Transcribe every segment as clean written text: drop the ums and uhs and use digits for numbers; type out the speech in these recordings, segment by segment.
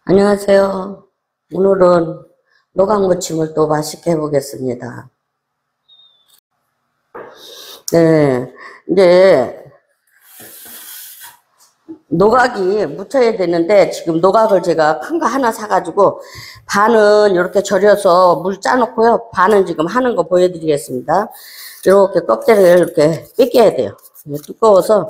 안녕하세요. 오늘은 노각무침을 또 맛있게 해보겠습니다. 네, 이제 노각이 무쳐야 되는데 지금 노각을 제가 큰 거 하나 사가지고 반은 이렇게 절여서 물 짜놓고요. 반은 지금 하는 거 보여드리겠습니다. 이렇게 껍데기를 이렇게 뺏겨야 돼요. 두꺼워서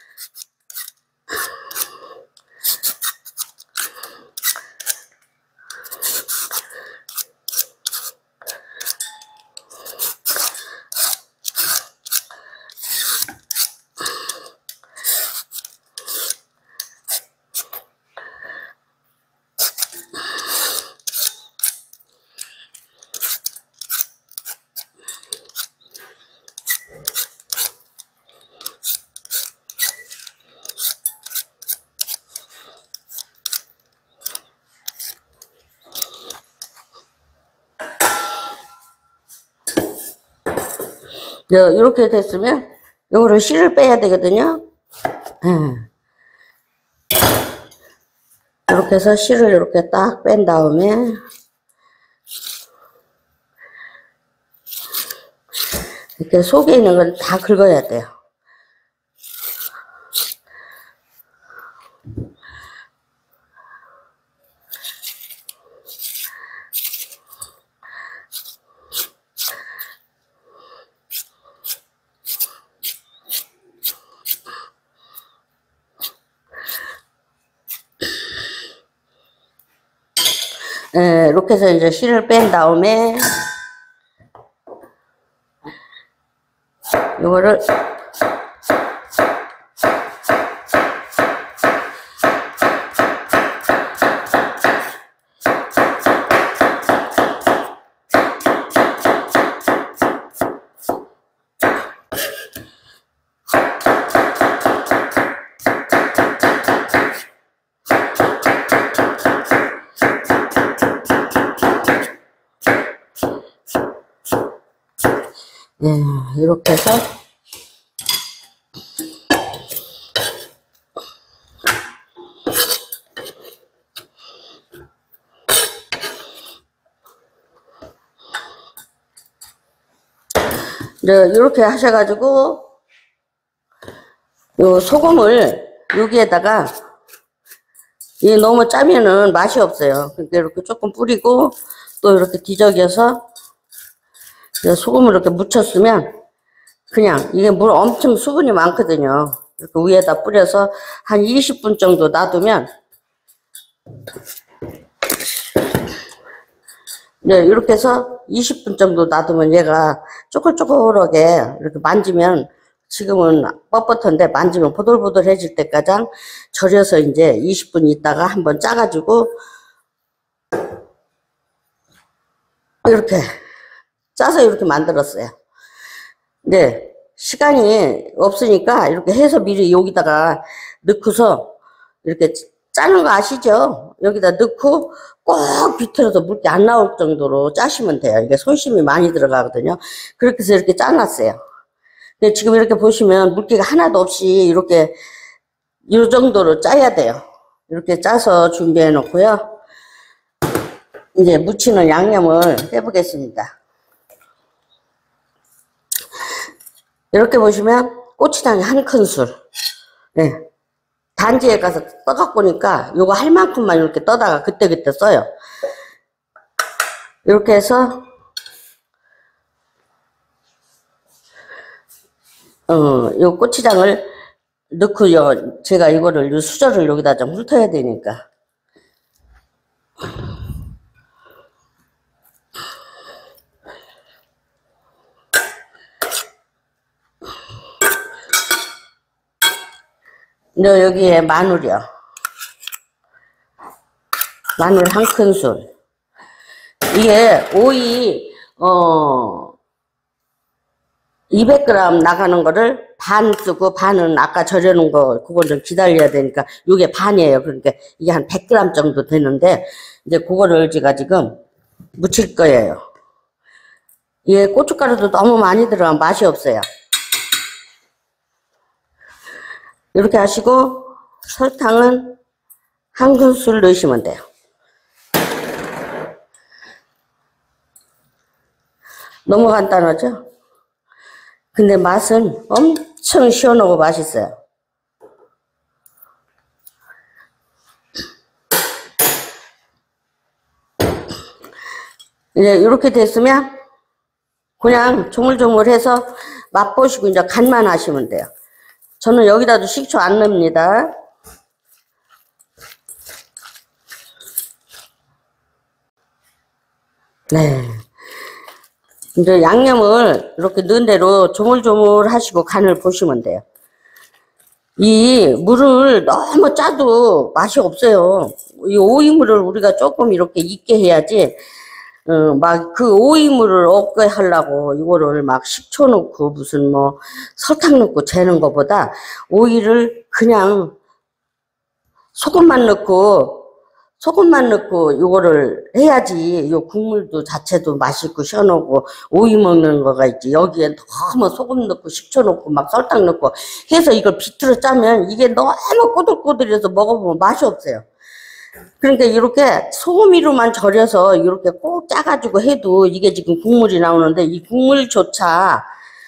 이렇게 됐으면 요거를 씨를 빼야 되거든요. 이렇게 해서 씨를 이렇게 딱 뺀 다음에 이렇게 속에 있는 건 다 긁어야 돼요. 이렇게 해서 이제 씨를 뺀 다음에 이거를 이렇게 해서 이렇게 하셔가지고 요 소금을 여기에다가 이게 너무 짜면은 맛이 없어요. 그러니까 이렇게 조금 뿌리고 또 이렇게 뒤적여서 소금을 이렇게 묻혔으면 그냥 이게 물 엄청 수분이 많거든요. 이렇게 위에다 뿌려서 한 20분 정도 놔두면 이렇게 해서 20분 정도 놔두면 얘가 쪼글쪼글하게 이렇게 만지면 지금은 뻣뻣한데 만지면 보들보들해질 때까지 절여서 이제 20분 있다가 한번 짜가지고 이렇게 짜서 이렇게 만들었어요. 근데 시간이 없으니까 이렇게 해서 미리 여기다가 넣고서 이렇게 짜는 거 아시죠? 여기다 넣고 꼭 비틀어서 물기 안 나올 정도로 짜시면 돼요. 이게 손심이 많이 들어가거든요. 그렇게 해서 이렇게 짜놨어요. 근데 지금 이렇게 보시면 물기가 하나도 없이 이렇게 이 정도로 짜야 돼요. 이렇게 짜서 준비해 놓고요. 이제 무치는 양념을 해보겠습니다. 이렇게 보시면 고추장이 한 큰술. 단지에 가서 떠갖고 오니까 요거 할 만큼만 이렇게 떠다가 그때그때 써요. 이렇게 해서 요 고추장을 넣고요. 제가 이거를 요 수저를 여기다 좀 훑어야 되니까. 여기에 마늘이요. 마늘 한 큰술. 이게 오이 200g 나가는 거를 반 쓰고 반은 아까 절여놓은 거 그걸 좀 기다려야 되니까 이게 반이에요. 그러니까 이게 한 100g 정도 되는데 이제 그거를 제가 지금 무칠 거예요. 이게 고춧가루도 너무 많이 들어가면 맛이 없어요. 이렇게 하시고 설탕은 한 큰술 넣으시면 돼요. 너무 간단하죠? 근데 맛은 엄청 시원하고 맛있어요. 이제 이렇게 됐으면 그냥 조물조물해서 맛보시고 이제 간만 하시면 돼요. 저는 여기다도 식초 안 넣습니다. 네. 이제 양념을 이렇게 넣은 대로 조물조물 하시고 간을 보시면 돼요. 이 물을 너무 짜도 맛이 없어요. 이 오이물을 우리가 조금 이렇게 익게 해야지, 막 그 오이물을 없게 하려고 이거를 막 식초 넣고 무슨 뭐 설탕 넣고 재는 것보다 오이를 그냥 소금만 넣고 이거를 해야지 요 국물도 자체도 맛있고 시원하고 오이 먹는 거가 있지. 여기에 너무 소금 넣고 식초 넣고 막 설탕 넣고 해서 이걸 비틀어 짜면 이게 너무 꼬들꼬들해서 먹어보면 맛이 없어요. 그러니까 이렇게 소금이로만 절여서 이렇게 꼭 짜가지고 해도 이게 지금 국물이 나오는데 이 국물조차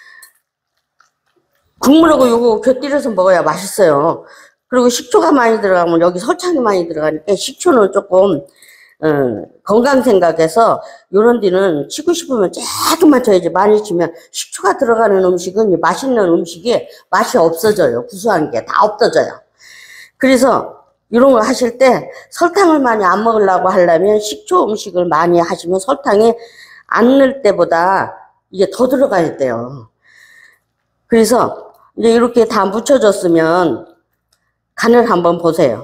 국물하고 요거 곁들여서 먹어야 맛있어요. 그리고 식초가 많이 들어가면 여기 설탕이 많이 들어가니까 식초는 조금 건강 생각해서 요런 데는 치고 싶으면 조금만 쳐야지. 많이 치면 식초가 들어가는 음식은 맛있는 음식이 맛이 없어져요. 구수한 게 다 없어져요. 그래서 이런 거 하실 때 설탕을 많이 안 먹으려고 하려면 식초 음식을 많이 하시면 설탕이 안 넣을 때보다 이게 더 들어가야 돼요. 그래서 이제 이렇게 다 묻혀졌으면 간을 한번 보세요.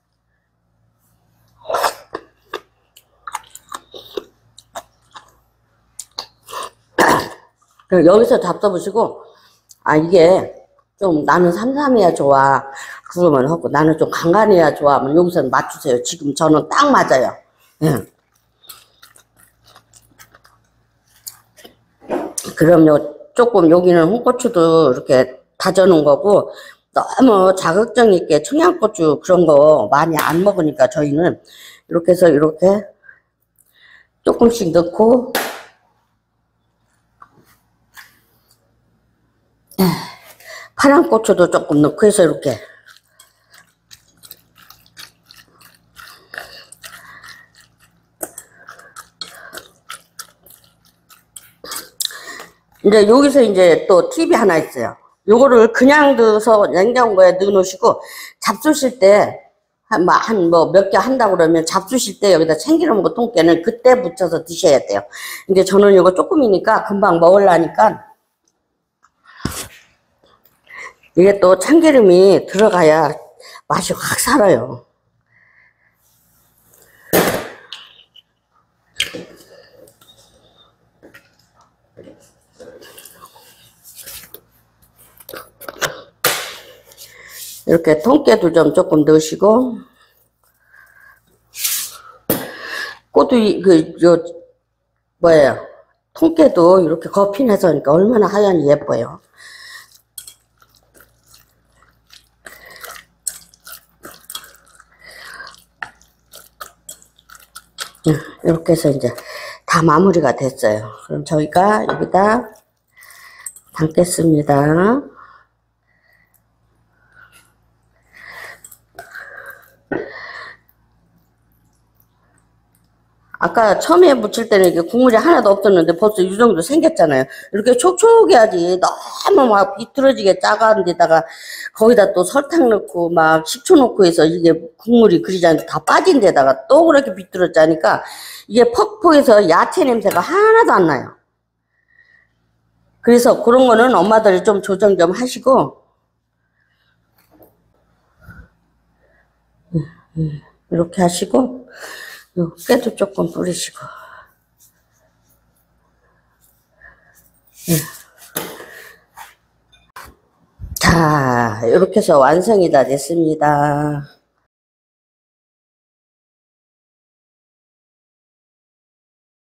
여기서 잡숴보시고, 아, 이게 좀 나는 삼삼해야 좋아. 그러면 하고 나는 좀 간간해야 좋아. 하면 여기서 맞추세요. 지금 저는 딱 맞아요. 예. 그럼요. 조금 여기는 홍고추도 이렇게 다져놓은 거고, 너무 자극적 있게 청양고추 그런 거 많이 안 먹으니까 저희는 이렇게 해서 이렇게 조금씩 넣고, 파란 고추도 조금 넣고 해서 이렇게 이제 여기서 이제 또 팁이 하나 있어요. 요거를 그냥 넣어서 냉장고에 넣어 놓으시고 잡수실 때 한 뭐 몇 개 한다고 그러면 잡수실 때 여기다 참기름 그 통깨는 그때 묻혀서 드셔야 돼요. 근데 저는 이거 조금이니까 금방 먹으려니까 이게 또 참기름이 들어가야 맛이 확 살아요. 이렇게 통깨도 좀 조금 넣으시고, 꽃도 뭐예요? 통깨도 이렇게 거핀해서 하니까 얼마나 하얀이 예뻐요. 이렇게 해서 이제 다 마무리가 됐어요. 그럼 저희가 여기다 담겠습니다. 아까 처음에 무칠 때는 이게 국물이 하나도 없었는데 벌써 이 정도 생겼잖아요. 이렇게 촉촉해야지. 너무 막 비틀어지게 짜간 데다가 거기다 또 설탕 넣고 막 식초 넣고 해서 이게 국물이 그리지 않게 다 빠진 데다가 또 그렇게 비틀어 짜니까 이게 퍽퍽해서 야채 냄새가 하나도 안 나요. 그래서 그런 거는 엄마들이 좀 조정 좀 하시고, 이렇게 하시고, 요 깨도 조금 뿌리시고. 자, 이렇게 해서 완성이 다 됐습니다.